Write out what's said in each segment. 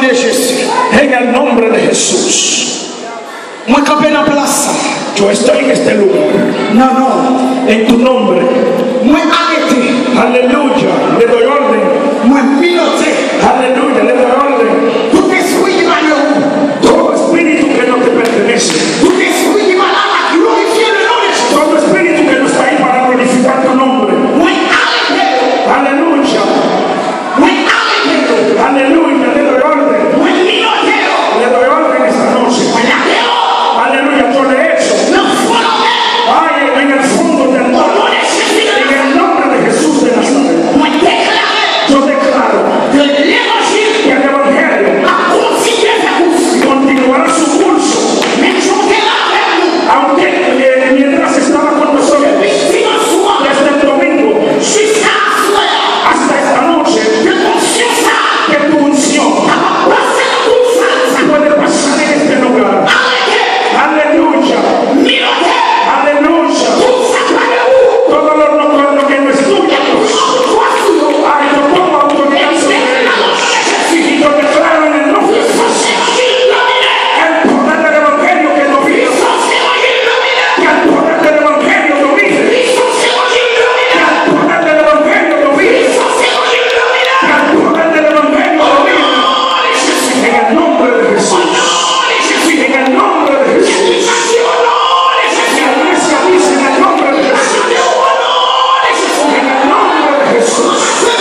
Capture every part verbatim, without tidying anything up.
de Jesús. En el nombre de Jesús. Moi campé dans place. Yo estoy en este lugar. Non, non. En tu nombre. Moi arrêté. Aleluya. Le doy orden. Moi piloté. Aleluya. Le doy orden. Tout esprit qui m'a eu. Todo espíritu que no te pertenece. Tout esprit qui m'a là glorifier le nom de Jésus. Todo espíritu que no está ahí para glorificar tu nombre. Moi arrêté. Aleluya. Moi arrêté. Aleluya. Le doy orden. Moi piloté. Le doy orden esta noche. Moi la Aleluya. Yo le he hecho. non fondo. Ay, en el fondo del mar. En el nombre de Jesús de Nazaret. Moi déclaré. Yo declaro Que l'évangile que el evangelio a continué sa course. continuará su curso. Même si on est là avec nous. Aunque eh, mientras estaba con nosotros Depuis dimanche soir. desde el domingo Jusqu'à la soirée. hasta esta noche, Que ton Dieu ça. que tu unción A passer la course. puede pasar en este lugar. Arrêtez. Aleluya, Milotez. aleluya. Tout ça va de où? Todo lo, lo, lo que no es tuyo, Toi sur nous. ay, yo pongo autoridad sobre ellos. Y yo declaro en el nombre de Jesús el poder del evangelio que domina, que el poder del evangelio domine, que el poder del evangelio domine, que el poder del evangelio domine. En el nombre de Jesús, en el nombre de Jesús. La iglesia dice en el nombre de Jesús, en el nombre de Jesús.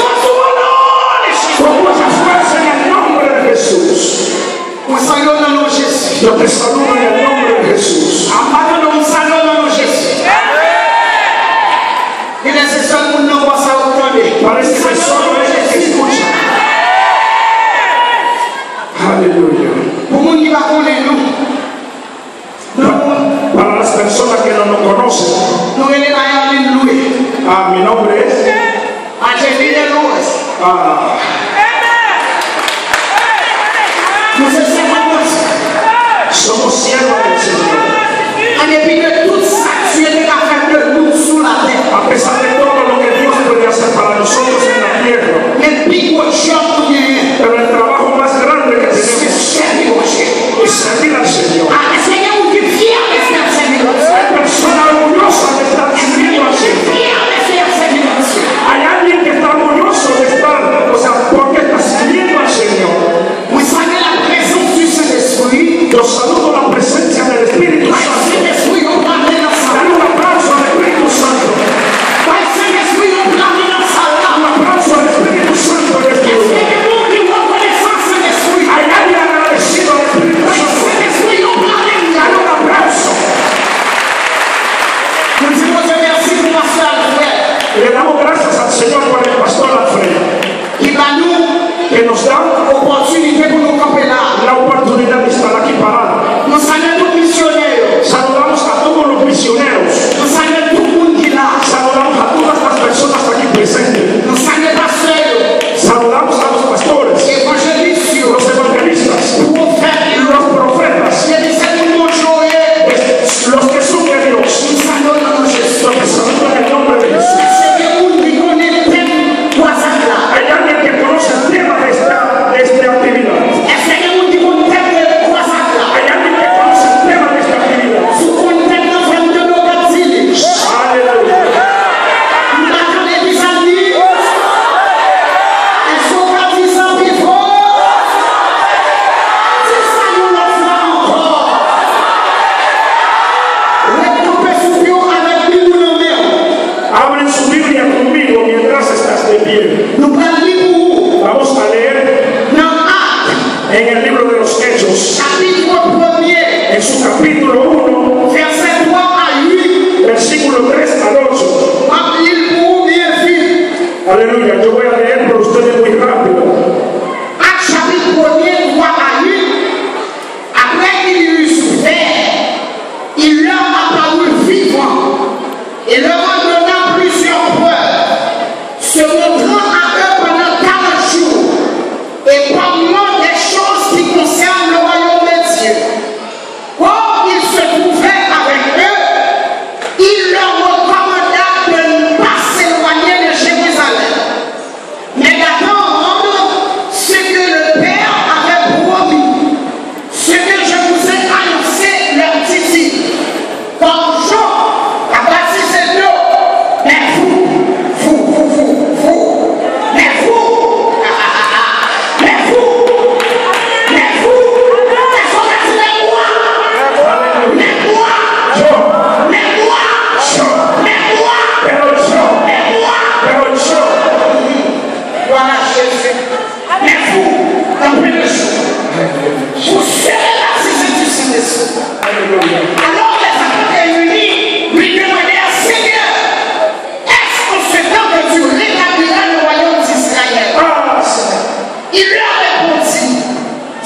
Con mucha fuerza en el nombre de Jesús. Moi salut dans le nom de Jésus. Yo te saludo en el nombre de Jesús. En parlant de mon salut dans le nom de Jésus. Il est ce seul monde non voit ça entendre. Parece que solo ella que escucha. Aleluya. Pour monde qui va connaître nous. Pa- Para las personas que no nos conocen, Nous allons aller louer. ah, mi nombre es Angelina Louis. ah, Nous sommes servants. somos siervos del Señor. En dépit de tout ça, tu es capable de nous sous la terre. A pesar de todo lo que Dios puede hacer para nosotros en la tierra, Le plus gros job pour gagner, pero el trabajo más grande que c'est tenemos servir au Dieu. es servir al Señor. Ah, le Seigneur, vous êtes fiers de faire servir au Dieu. Hay personas orgullosas de estar sirviendo al Señor. Fiers de faire servir au Dieu. Hay alguien que está orgulloso de estar, o sea, porque está sirviendo al Señor. Vous savez la présence du Saint-Esprit. Yo saludo la presencia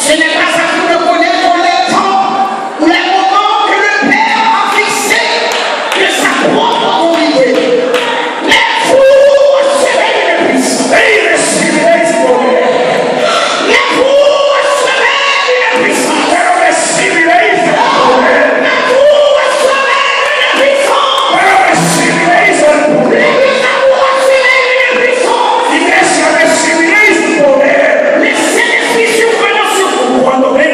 Ce n'est pas ça que nous connaissons les temps ou les moments que le Père a fixé de sa propre volonté. Mais vous recevez une puissance. E recibiréis poder. Mais vous recevez une puissance. Pero recibiréis poder. Mais vous recevez une puissance. Pero recibiréis el poder. L'Église, vous recevez une puissance. Iglesia, recibiréis poder. Le Saint-Esprit survenant sur vous. Cuando venga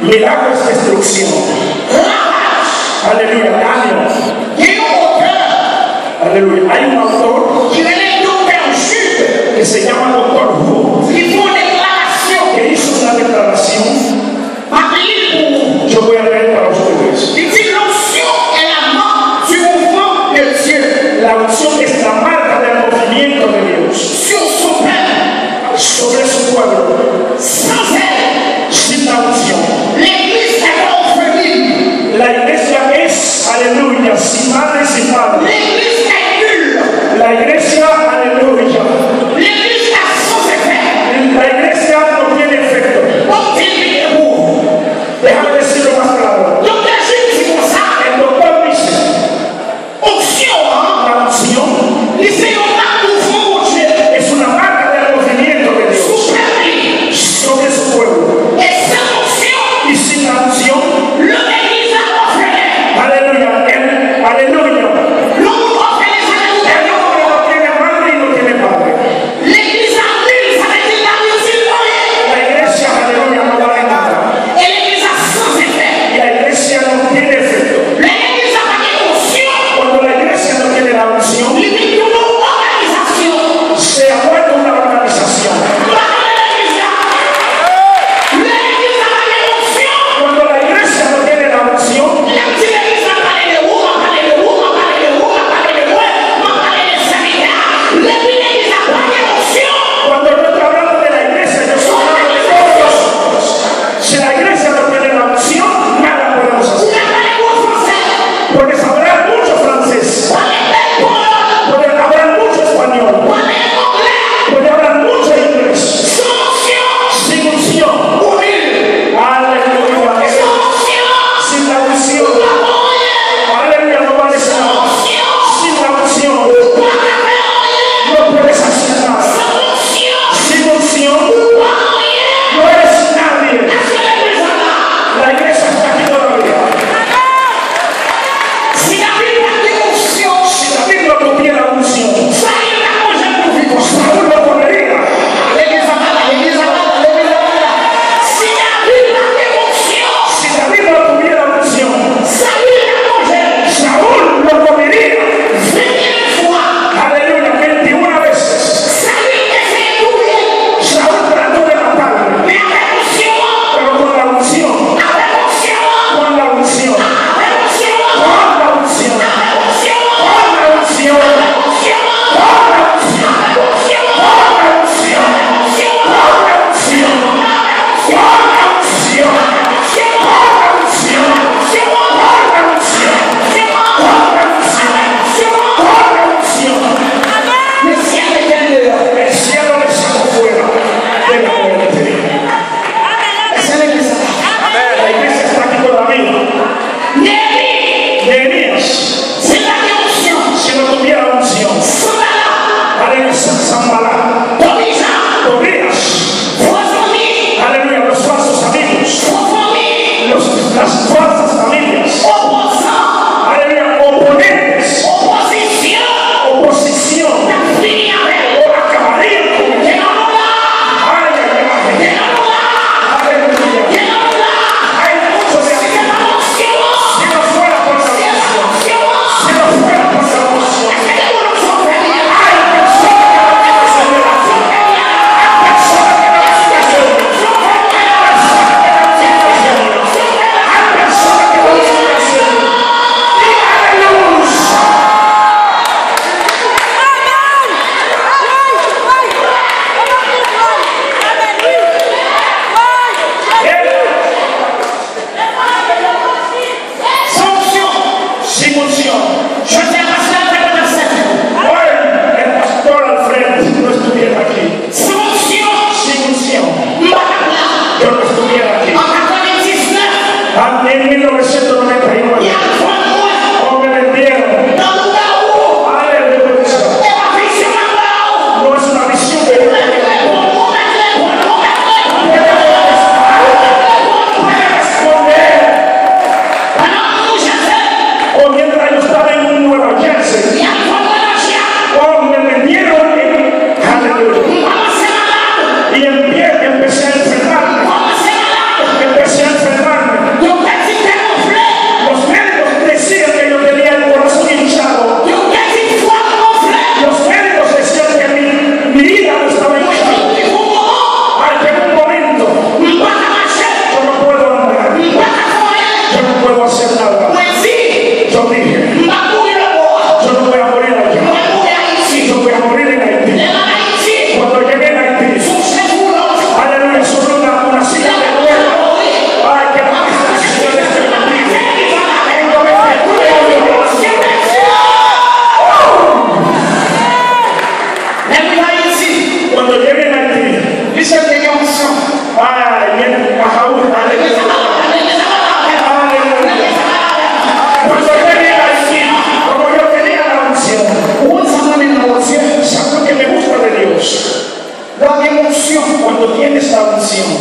Milagros, destrucción. Aleluya, daño. Il y a un auteur Aleluya. Hay un autor qui relève docteur Jude que se llama Doctor Who, qui font une déclaration que hizo una declaración. par l'île. Yo voy a leer para ustedes. Il dit l'onction est la marque du mouvement de Dieu La unción es la marca del movimiento de Dios sur son peuple. sobre su pueblo. Sans elle, Sin la unción, l'église est orpheline. la iglesia es, aleluya, sin madre y sin padre. L'église est nulle. La iglesia, aleluya, L'église a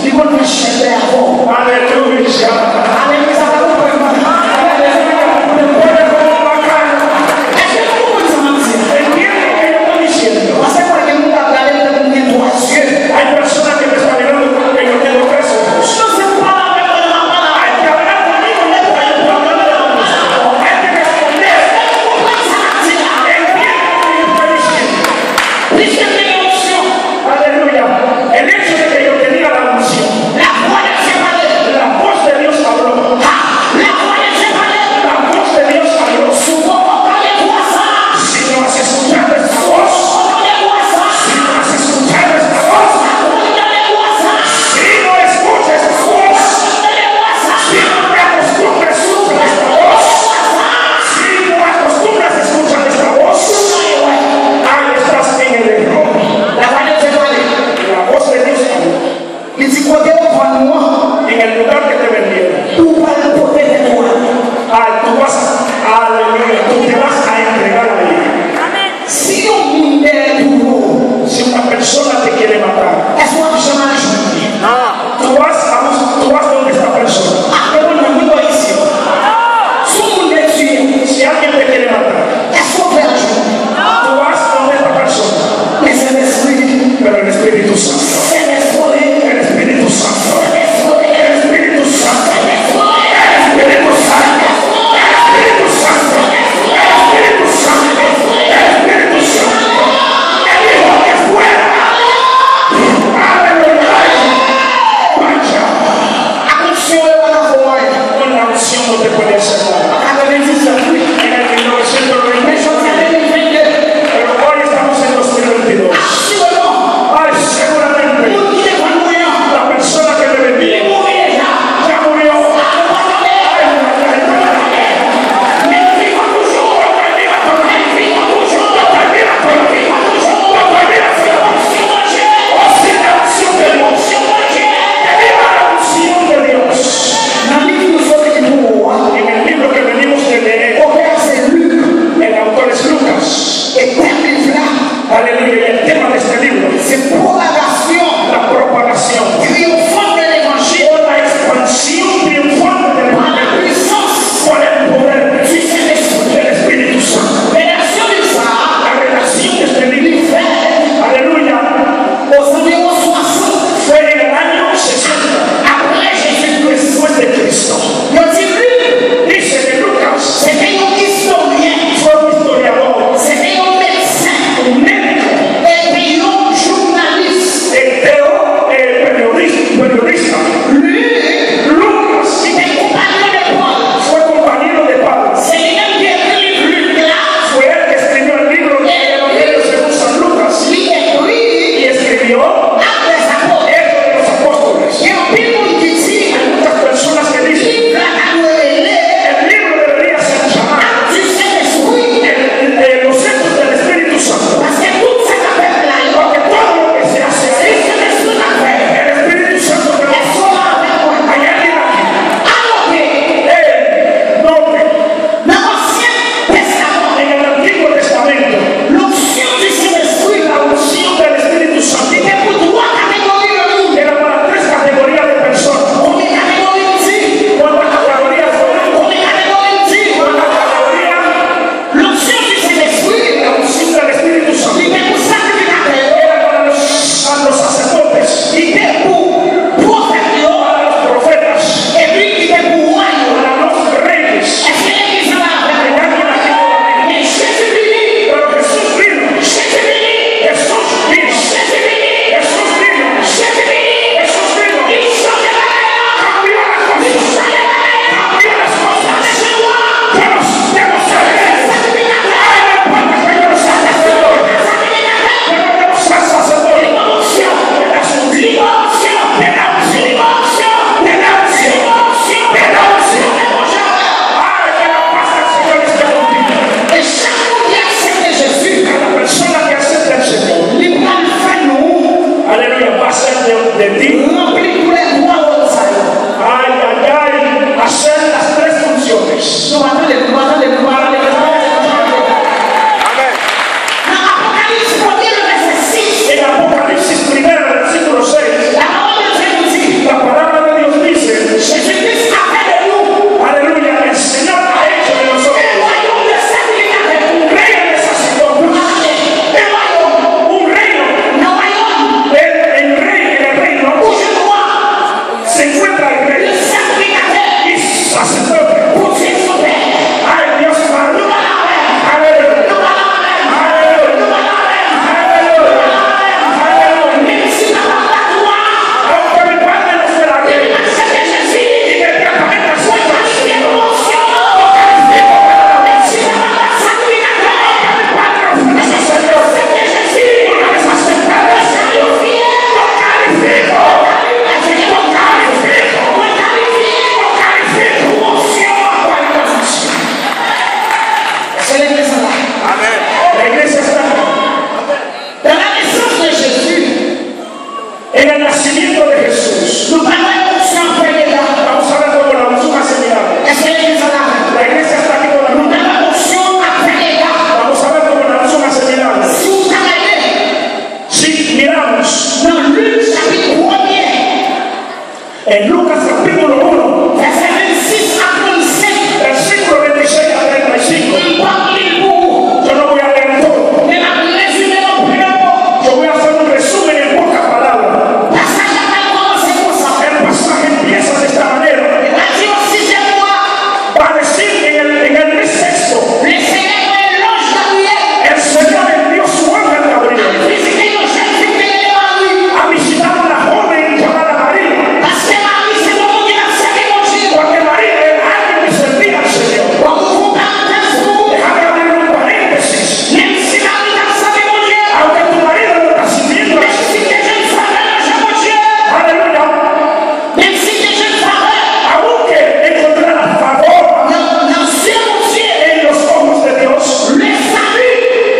People will share their home. Aleluya. Aleluya. Entiendo lo que yo estoy diciendo. Você pode ter muita galera com mentoração. Hay personas que me están mirando porque yo tengo tres ojos. Se você fala para ela, fala. Hay que hablar conmigo, no para yo puedo hablar de la música. Hay que responder. Entiendo lo que yo estoy diciendo. Deixa eu ter unção. Aleluya. El hecho de que yo tenía la unción, La voz se fala. la voz de Dios habló. La voz se fala. La voz de Dios habló. Su boca de fuerza. Si no has escuchado esta voz, si no has escuchado esta voz, si no escuchas esta voz, si no te acostumbras a escuchar esta voz, si no acostumbras a escuchar esta voz, ahí estás en el error. La voz se fala. La voz de Dios habló. E se poder falar, En el lugar que te vendieron, tu para poder decorar. ah, tú vas, aleluya, tú te vas a entregar a Él. Se o mundo é duro, Si una persona te quiere matar, é só chamar ajuda. tú vas a, bus- tú vas donde esta persona. Ah, eu não me conheço. Se o mundo é duro, Si alguien te quiere matar, é só ver ajuda. tú vas donde esta persona. Mas é nesse Pero el Espíritu Santo, é nesse poder, el Espíritu Santo, é nesse poder, el Espíritu Santo, é nesse poder. el Espíritu Santo, el Espíritu En Lucas capítulo uno, verset vingt-six à trente-cinq, versículo veintiséis a treinta y cinco. il parle de vous. Yo no voy a leer todo. Mais la résumé en plusieurs Yo voy a hacer un resumen en pocas palabras. passage à pas commencer comme ça. El pasaje empieza de esta manera. Il va dire au sixième mois, Va a decir en el, en el mes sexto, le Seigneur éloge Gabriel. el Señor envió su ángel Gabriel Visiter une jeune fille qui est Marie. a visitar a una joven llamada María. Parce que Marie, c'est le moment qu'il a servi mon Dieu. Porque María era alguien que servía al Señor. On ouvre parenthèse pour vous. Déjame abrir un paréntesis. Même si Marie a servi mon Dieu, Aunque tu marido no está sirviendo al même si Señor. tes jeunes frères élogent mon Dieu, Aleluya. même si tes jeunes frères Aunque encontrará favor l'ancien mon Dieu, en los ojos de Dios, le salut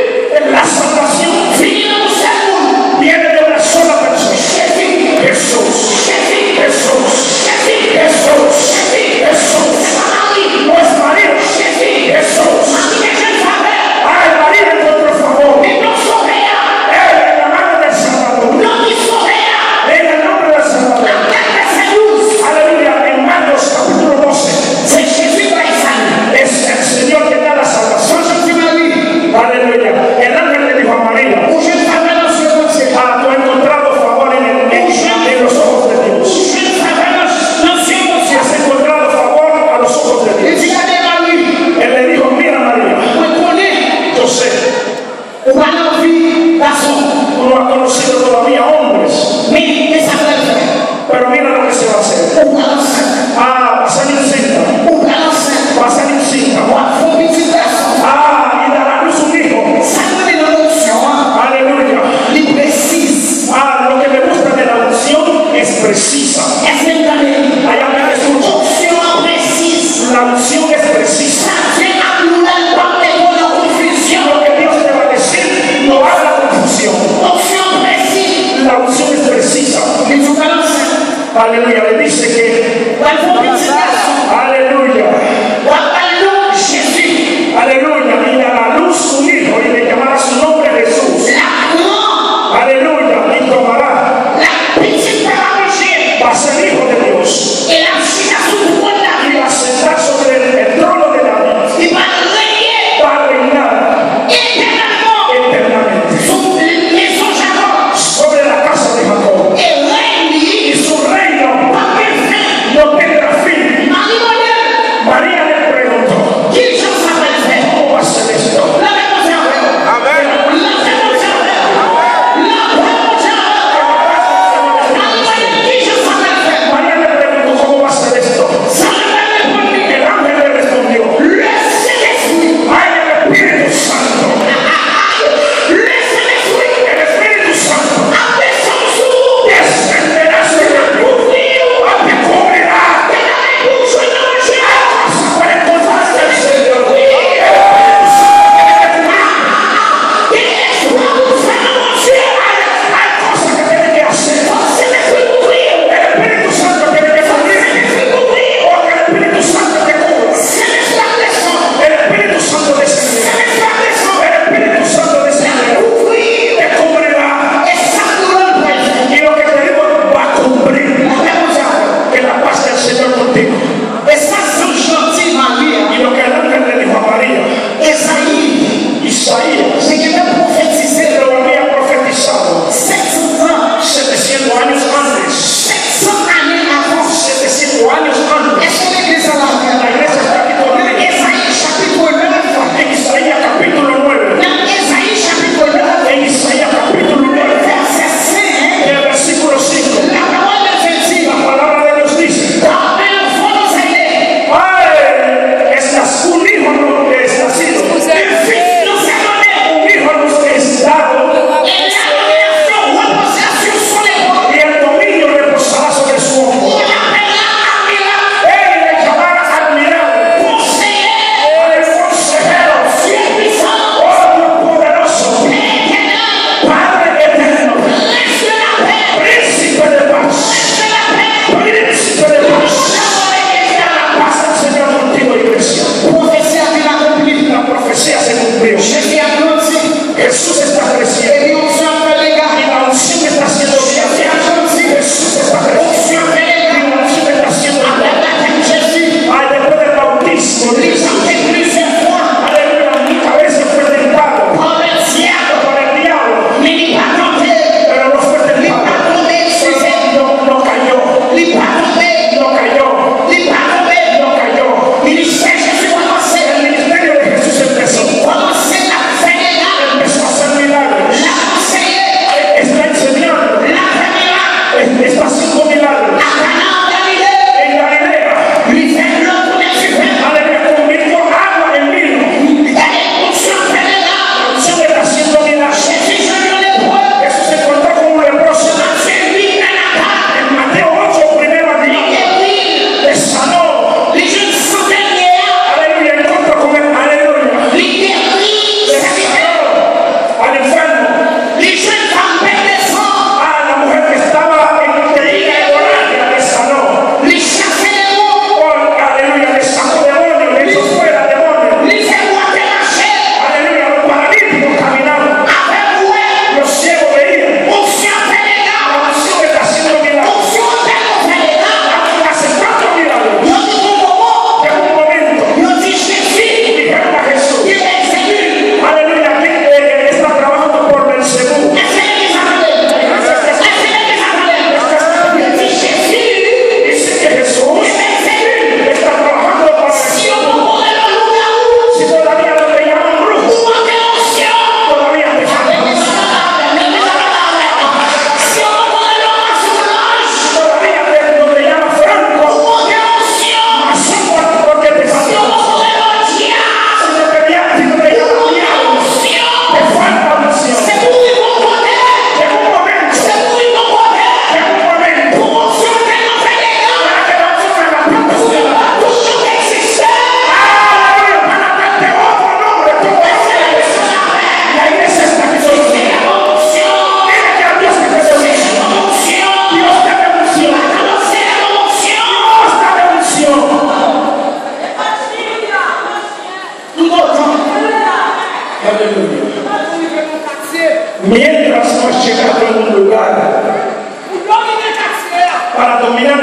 la salvación finit dans le seul monde. viene de una sola persona. Jésus, Jesús. Jésus, Jesús. Jésus, Jesús. Jésus, Jesús. Marie, No es María. Jésus, Jesús. Marie, tes jeunes frères, Ay, María encontró favor. ils n'ont sauvé rien, Él en la mano del Salvador. non, ils sauvé rien. En el nombre del Salvador. Quel verset douze, Aleluya. En Marcos capítulo doce. c'est Jésus qui est salut. Es el Señor que da la salvación. Jésus Marie, Aleluya. El ángel le dijo a María: où je savais l'ancien mon Dieu, ah, tú has encontrado favor en, el, en, en los ojos de Dios. je savais l'ancien mon Si Dieu. has encontrado favor a los ojos de Il Dios. dit à des Marie, Él le dijo: mira, María, on connaît, yo sé, on va dans la vie, garçon, tú no has conocido todavía hombres, mais qu'est-ce que ça va faire? pero mira lo que se va a hacer. On va l'enceinte, Ah, va a salir cinta, on va l'enceinte, va a salir cinta. on va faire un petit garçon. Ah, y dará a luz un hijo. Ça nous met dans l'option, hein. Aleluya. Il précise. Ah, lo que me gusta de la unción es precisa. Est-ce que vous avez Allá me escucha. option précise? La unción es precisa. Ça vient à nous là, pas de la confusion. Lo que Dios te va a decir no haga confusión. Option précise. La unción es precisa. Il faut pas l'enceinte. Aleluya. Le dice que, On va faire un petit garçon. aleluya, On va parler de Jésus. aleluya, y dará a luz un hijo y le llamará su nombre Jesús. La grande, Aleluya. Y tomará, la petite pédagogie. va a ser hijo de Dios. Et la fille a su pouvoir. Y va a sentar sobre el, el trono de David. Il va régner Va a reinar éternellement eternamente sur les maisons Jacob. sobre la casa de Jacob. Et règne Y su reino par perfect. no tendrá fin. Marie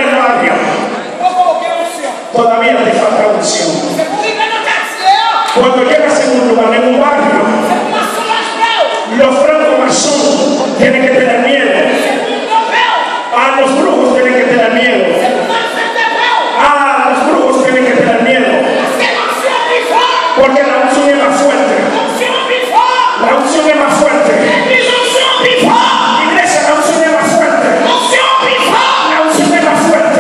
el barrio. Todavía te falta unción. Cuando llegas en un lugar, en un barrio, los francomasones tienen que tener miedo. A los brujos tienen que tener miedo. A los brujos tienen que tener miedo. Porque la unción es más fuerte. La unción es más fuerte. Iglesia, la unción es más fuerte. La unción es más fuerte.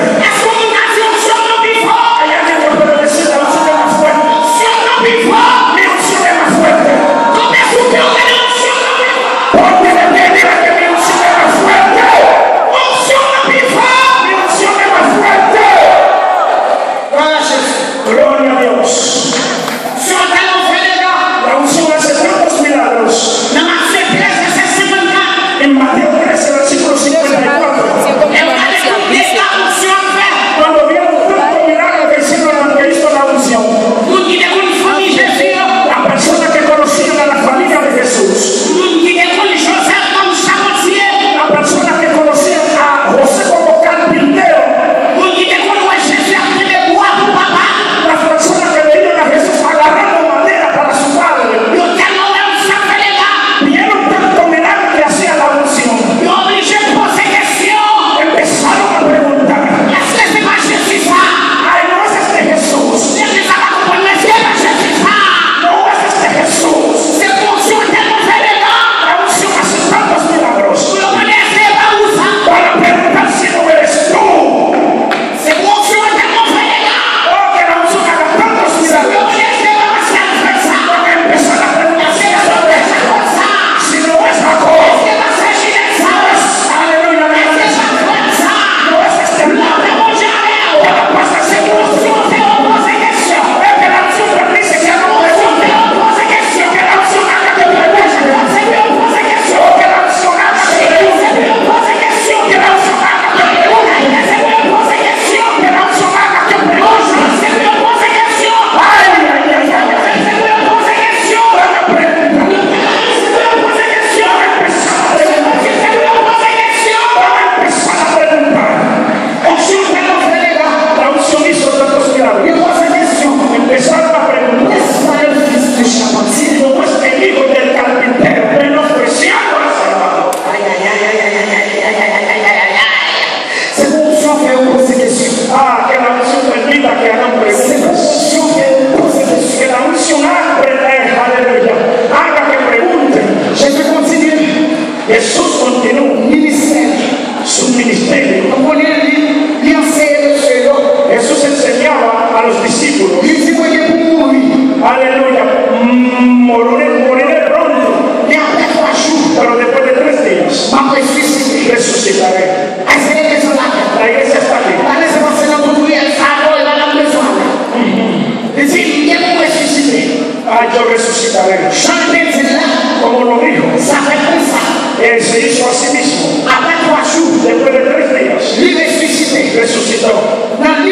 Hay alguien que puede decir la unción es más fuerte. Mi unción es más fuerte. Porque le diga que mi unción es más fuerte. Mi unción es más fuerte. Gloria a Dios. La unción hace tantos milagros. En Mateo trece, versículo cincuenta y cuatro. Cuando vieron tanto milagro que hicieron que hizo la unción, la persona que conocían a la familia de Jesús, la persona que conocían a José como carpintero, las personas que veían a Jesús agarrando madera para su padre, vieron tanto milagro que hacía la unción. Empezaron a preguntar: ay, no es este Jesús, no es este Jesús. La unción hace tantos milagros para preguntar si no eres tú. Oh, que la unción haga tantos milagros para empezar a preguntar si no es si no es Jacob. Aleluya, no es este lado. ¿Qué le pasa a ese unción? Es que la unción te dice que no pregunte. Que la unción haga que pregunte. Que la unción haga que pregunte. Que la unción haga que pregunte. Que la unción haga que pregunte. Ay, ay, ay, ay. Van a preguntar. Van a empezar a preguntar. La unción hizo tantos milagros. Empezaron a preguntar: si no es el hijo del carpintero, menospreciando a su hermano. Ah, que la unción permita que hagan preguntas. Que la unción haga, aleluya, haga que pregunten. Jesús continuó su ministerio. Jesús enseñaba a los discípulos: aleluya, moriré, moriré pronto, pero después de tres días resucitaré. La iglesia está aquí. Ah, yo resucitaré. Como lo dijo, él se hizo a sí mismo. Después de tres días resucitó.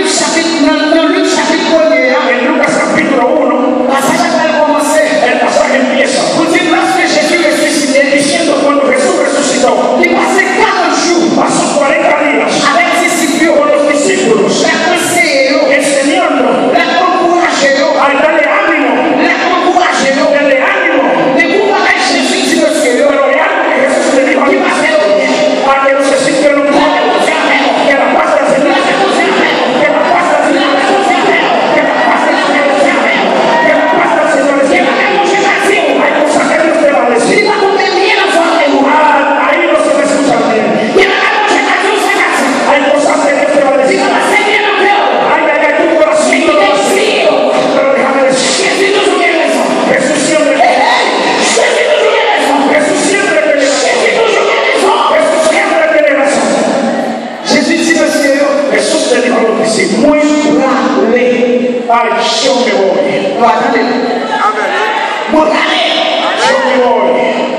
En Lucas capítulo uno, el pasaje empieza diciendo: cuando Jesús resucitó, pasó cuarenta días con los discípulos, enseñando, al darle ánimo, darle ánimo. Pero hay algo que Jesús le dijo a que no se sintieron un poco, que la paz del Señor, que la paz del Señor, que la paz del Señor, que la paz del Señor. Hay cosas que Dios te va a decir. Ah, ahí no se me escucha bien. Hay cosas que Dios te va a decir. Ay, ay, ay, tu corazón no lo hace. Pero déjame decir, Jesús siempre Jesús siempre tiene razón. Jesús siempre tiene razón. Jesús te dijo a los discípulos: muéstrale. Ay, yo me voy. Yo me voy.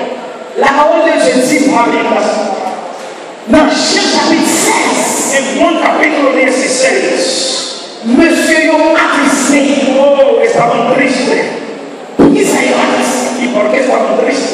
En Juan capítulo dieciséis, oh, estaban tristes. ¿Y por qué estaban tristes?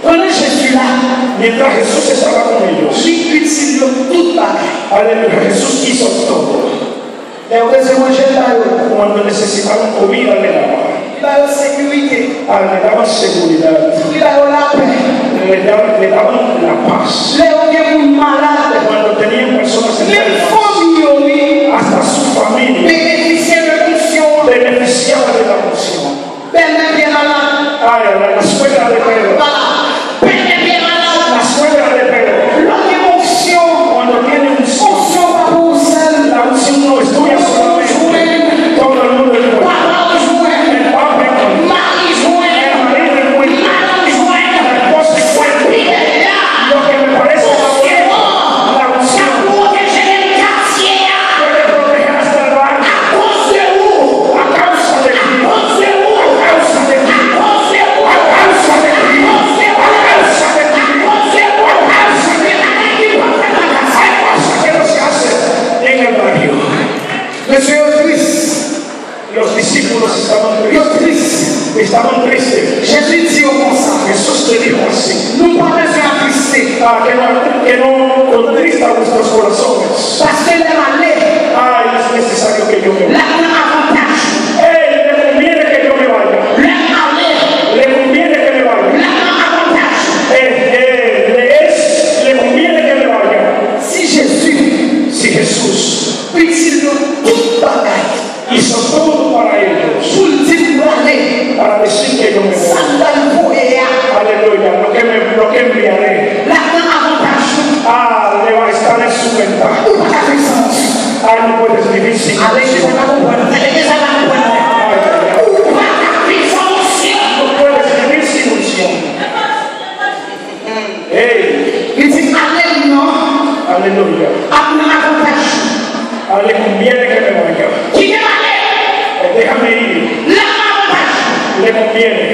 Pendant Jésus là, Mientras Jesús estaba con ellos, il utilise toute bagaille. aleluya, Jesús hizo todo. Les besoins manger là, Cuando necesitaban comida le daba, il a la sécurité, Ah, le daban seguridad, il a la paix. le daban, le daban la paz. Les gens malades, Cuando tenían personas les enfermas, familles, hasta su familia bénéficiaires de mission, beneficiaba de la unción. ben bien malade, Ay, la, la suegra de Pedro, voilà, ben bien malade. la suegra de Pedro, L'homme émotion, cuando tiene unción, onction pas pour seul, la unción no es tuya solamente, todo el mundo es bueno. papa joint, El Papa es bueno, mari joint, el marido es bueno, madame joint, la esposa es buena. il est là. Lo que me parece C'est bueno, bon. la unción Ça protège les quartiers puede proteger hasta el barrio. à cause de vous. A causa de ti, À cause de vous. a causa de ti, À cause de vous. a causa de ti, À cause de a vous. causa de ti. À cause de vous. À cause de la reine du peuple de la Hay cosas que no se hacen en el barrio. Monsieur Christ, Los discípulos estaban le tristes, Christ, estaban tristes. Jésus dit comme ça, Jesús le dijo así, nous pas besoin d'attrister, ah, que no, que no contrista vuestros corazones. parce que les malais, Ay, es necesario que yo me là, vaya. on a avantage. Ey, le conviene que yo me vaya. Les malais, Le conviene que me vaya. là, on a avantage. Eh, eh, le, es, le conviene que me vaya. Si Jésus Si Jesús utilise toute bagaille hizo todo para ellos, pour le dire pour aller, para decir que yo me ça voy. donne pour et à. Aleluya, lo que, me, lo que enviaré, Là, on a avantage. ah, le va a estar en su ventaja. Ou pas faire sens. Ay, no puedes vivir sin Allez, je unción. vais la comprendre. Allez, ça va comprendre. Ay, ay, ay. Ou pas faire sens. No puedes vivir sin unción. Hey, Il dit, allez, non, aleluya. à un avantage. Ah, le conviene que me vaya. Qui est malais? Eh, Déjame ir. Là, on a avantage. Le conviene.